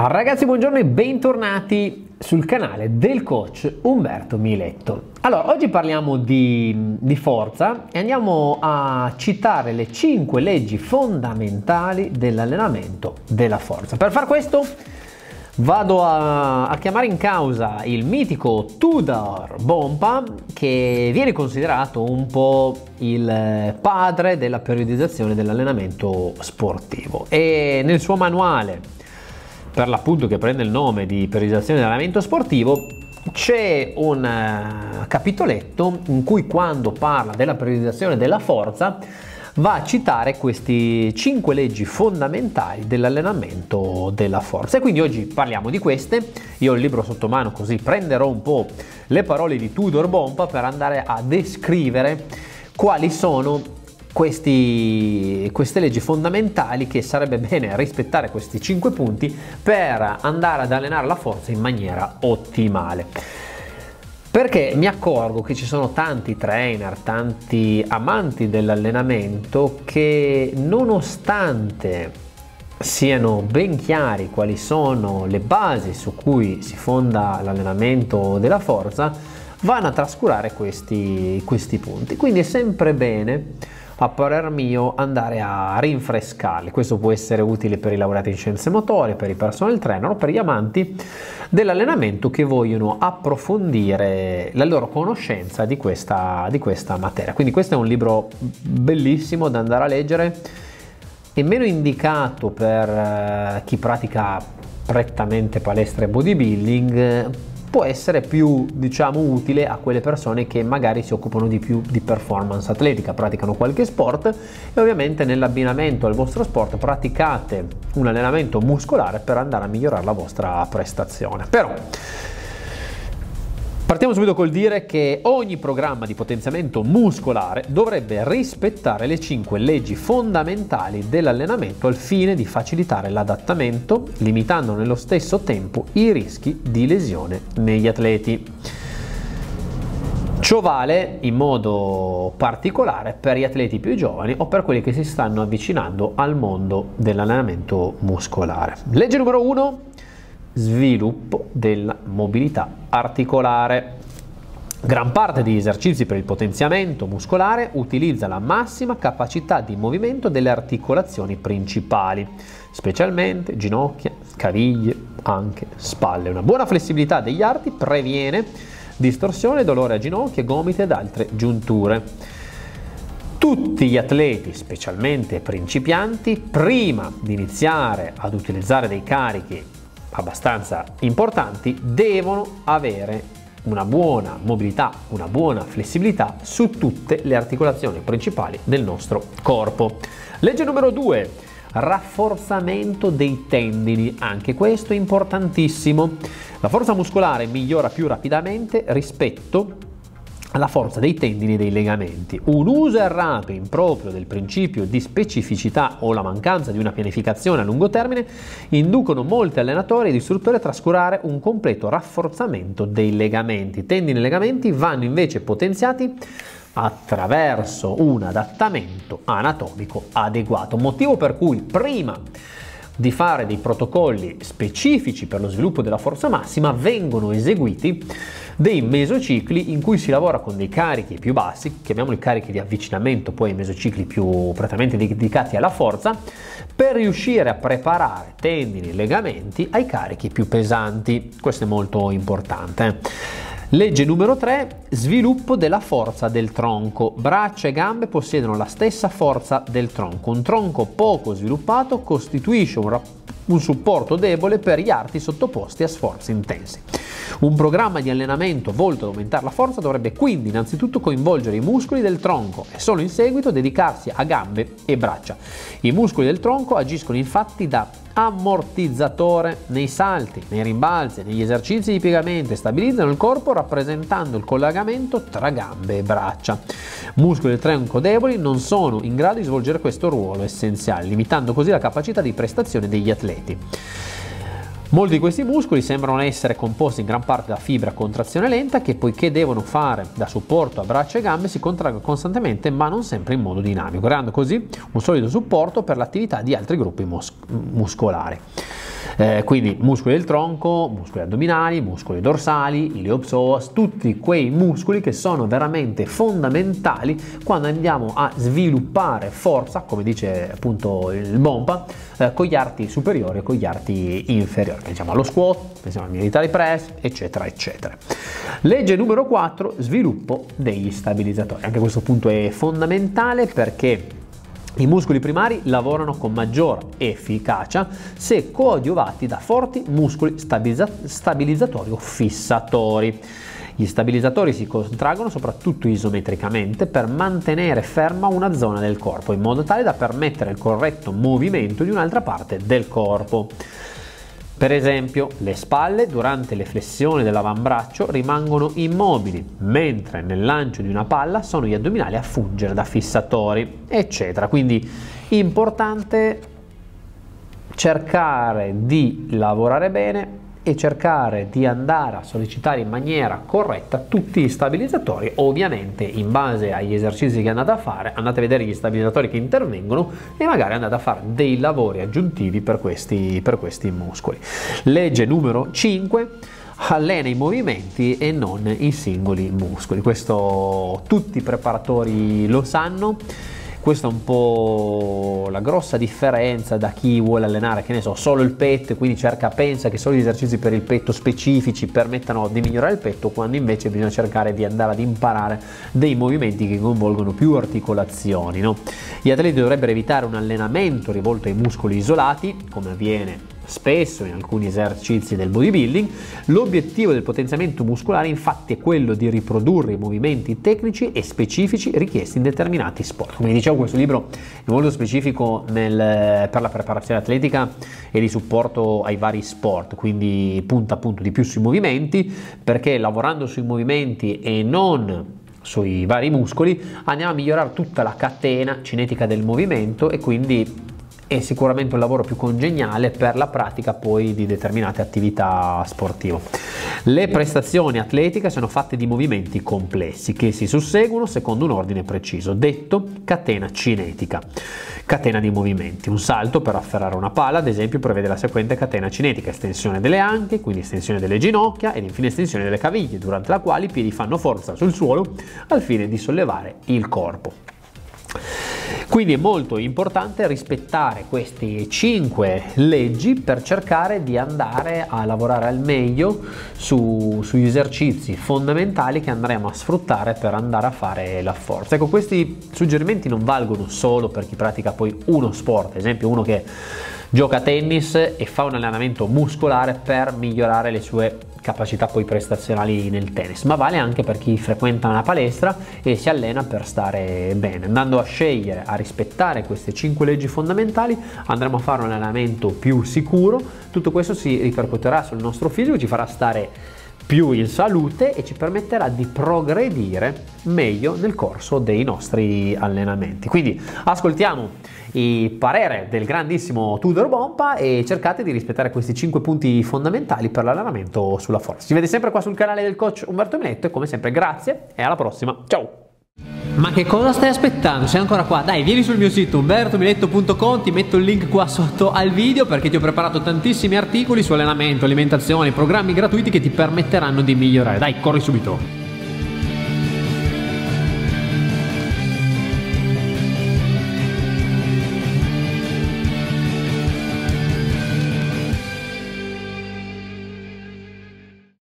Ragazzi, buongiorno e bentornati sul canale del coach Umberto Miletto. Allora, oggi parliamo di forza e andiamo a citare le 5 leggi fondamentali dell'allenamento della forza. Per far questo vado a chiamare in causa il mitico Tudor Bompa, che viene considerato un po' il padre della periodizzazione dell'allenamento sportivo, e nel suo manuale, per l'appunto che prende il nome di periodizzazione dell'allenamento sportivo, c'è un capitoletto in cui, quando parla della periodizzazione della forza, va a citare queste 5 leggi fondamentali dell'allenamento della forza. E quindi oggi parliamo di queste. Io ho il libro sotto mano, così prenderò un po' le parole di Tudor Bompa per andare a descrivere quali sono queste leggi fondamentali, che sarebbe bene rispettare questi 5 punti per andare ad allenare la forza in maniera ottimale. Perché mi accorgo che ci sono tanti trainer, tanti amanti dell'allenamento che, nonostante siano ben chiari quali sono le basi su cui si fonda l'allenamento della forza, vanno a trascurare questi punti. Quindi è sempre bene, a parer mio, andare a rinfrescarli. Questo può essere utile per i laureati in scienze motorie, per i personal trainer o per gli amanti dell'allenamento che vogliono approfondire la loro conoscenza di questa materia. Quindi questo è un libro bellissimo da andare a leggere, è meno indicato per chi pratica prettamente palestra e bodybuilding. Può essere più, utile a quelle persone che magari si occupano di più di performance atletica, praticano qualche sport e ovviamente nell'abbinamento al vostro sport praticate un allenamento muscolare per andare a migliorare la vostra prestazione. Però partiamo subito col dire che ogni programma di potenziamento muscolare dovrebbe rispettare le 5 leggi fondamentali dell'allenamento al fine di facilitare l'adattamento, limitando nello stesso tempo i rischi di lesione negli atleti. Ciò vale in modo particolare per gli atleti più giovani o per quelli che si stanno avvicinando al mondo dell'allenamento muscolare. Legge numero 1. Sviluppo della mobilità articolare. Gran parte degli esercizi per il potenziamento muscolare utilizza la massima capacità di movimento delle articolazioni principali, specialmente ginocchia, caviglie, anche spalle. Una buona flessibilità degli arti previene distorsione e dolore a ginocchia, gomiti ed altre giunture. Tutti gli atleti, specialmente principianti, prima di iniziare ad utilizzare dei carichi abbastanza importanti, devono avere una buona mobilità, una buona flessibilità su tutte le articolazioni principali del nostro corpo. Legge numero 2. Rafforzamento dei tendini. Anche questo è importantissimo. La forza muscolare migliora più rapidamente rispetto alla forza dei tendini e dei legamenti. Un uso errato e improprio del principio di specificità o la mancanza di una pianificazione a lungo termine inducono molti allenatori ed istruttori a trascurare un completo rafforzamento dei legamenti. Tendini e legamenti vanno invece potenziati attraverso un adattamento anatomico adeguato, motivo per cui prima di fare dei protocolli specifici per lo sviluppo della forza massima vengono eseguiti dei mesocicli in cui si lavora con dei carichi più bassi, chiamiamoli carichi di avvicinamento, poi i mesocicli più prettamente dedicati alla forza, per riuscire a preparare tendini e legamenti ai carichi più pesanti. Questo è molto importante. Legge numero 3. Sviluppo della forza del tronco. Braccia e gambe possiedono la stessa forza del tronco. Un tronco poco sviluppato costituisce un supporto debole per gli arti sottoposti a sforzi intensi. Un programma di allenamento volto ad aumentare la forza dovrebbe quindi innanzitutto coinvolgere i muscoli del tronco e solo in seguito dedicarsi a gambe e braccia. I muscoli del tronco agiscono infatti da ammortizzatore nei salti, nei rimbalzi, negli esercizi di piegamento e stabilizzano il corpo rappresentando il collegamento tra gambe e braccia. Muscoli del tronco deboli non sono in grado di svolgere questo ruolo essenziale, limitando così la capacità di prestazione degli atleti. Molti di questi muscoli sembrano essere composti in gran parte da fibra a contrazione lenta che, poiché devono fare da supporto a braccia e gambe, si contraggono costantemente ma non sempre in modo dinamico, creando così un solido supporto per l'attività di altri gruppi muscolari. Quindi muscoli del tronco, muscoli addominali, muscoli dorsali, iliopsoas, tutti quei muscoli che sono veramente fondamentali quando andiamo a sviluppare forza, come dice appunto il Bompa, con gli arti superiori e con gli arti inferiori. Pensiamo allo squat, pensiamo al military press, eccetera eccetera. Legge numero 4, sviluppo degli stabilizzatori. Anche questo punto è fondamentale perché i muscoli primari lavorano con maggior efficacia se coadiuvati da forti muscoli stabilizzatori o fissatori. Gli stabilizzatori si contraggono soprattutto isometricamente per mantenere ferma una zona del corpo, in modo tale da permettere il corretto movimento di un'altra parte del corpo. Per esempio, le spalle durante le flessioni dell'avambraccio rimangono immobili, mentre nel lancio di una palla sono gli addominali a fungere da fissatori, eccetera. Quindi importante cercare di lavorare bene e cercare di andare a sollecitare in maniera corretta tutti gli stabilizzatori. Ovviamente in base agli esercizi che andate a fare, andate a vedere gli stabilizzatori che intervengono e magari andate a fare dei lavori aggiuntivi per questi muscoli. Legge numero 5, allena i movimenti e non i singoli muscoli. Questo tutti i preparatori lo sanno. Questa è un po' la grossa differenza da chi vuole allenare, che ne so, solo il petto e quindi pensa che solo gli esercizi per il petto specifici permettano di migliorare il petto, quando invece bisogna cercare di andare ad imparare dei movimenti che coinvolgono più articolazioni, no? Gli atleti dovrebbero evitare un allenamento rivolto ai muscoli isolati, come avviene spesso in alcuni esercizi del bodybuilding. L'obiettivo del potenziamento muscolare infatti è quello di riprodurre i movimenti tecnici e specifici richiesti in determinati sport. Come dicevo, questo libro è molto specifico per la preparazione atletica e di supporto ai vari sport, quindi punta appunto di più sui movimenti, perché lavorando sui movimenti e non sui vari muscoli andiamo a migliorare tutta la catena cinetica del movimento e quindi è sicuramente un lavoro più congeniale per la pratica poi di determinate attività sportive. Le prestazioni atletiche sono fatte di movimenti complessi che si susseguono secondo un ordine preciso, detto catena cinetica. Catena di movimenti. Un salto per afferrare una palla, ad esempio, prevede la seguente catena cinetica: estensione delle anche, quindi estensione delle ginocchia ed infine estensione delle caviglie, durante la quale i piedi fanno forza sul suolo al fine di sollevare il corpo. Quindi è molto importante rispettare queste 5 leggi per cercare di andare a lavorare al meglio sugli esercizi fondamentali che andremo a sfruttare per andare a fare la forza. Ecco, questi suggerimenti non valgono solo per chi pratica poi uno sport, ad esempio uno che gioca a tennis e fa un allenamento muscolare per migliorare le sue capacità poi prestazionali nel tennis, ma vale anche per chi frequenta una palestra e si allena per stare bene. Andando a scegliere, a rispettare queste 5 leggi fondamentali, andremo a fare un allenamento più sicuro. Tutto questo si ripercuoterà sul nostro fisico, ci farà stare più in salute e ci permetterà di progredire meglio nel corso dei nostri allenamenti. Quindi ascoltiamo il parere del grandissimo Tudor Bompa e cercate di rispettare questi 5 punti fondamentali per l'allenamento sulla forza. Ci vede sempre qua sul canale del coach Umberto Miletto e come sempre grazie e alla prossima, ciao! Ma che cosa stai aspettando? Sei ancora qua? Dai, vieni sul mio sito umbertomiletto.com, ti metto il link qua sotto al video perché ti ho preparato tantissimi articoli su allenamento, alimentazione, programmi gratuiti che ti permetteranno di migliorare. Dai, corri subito!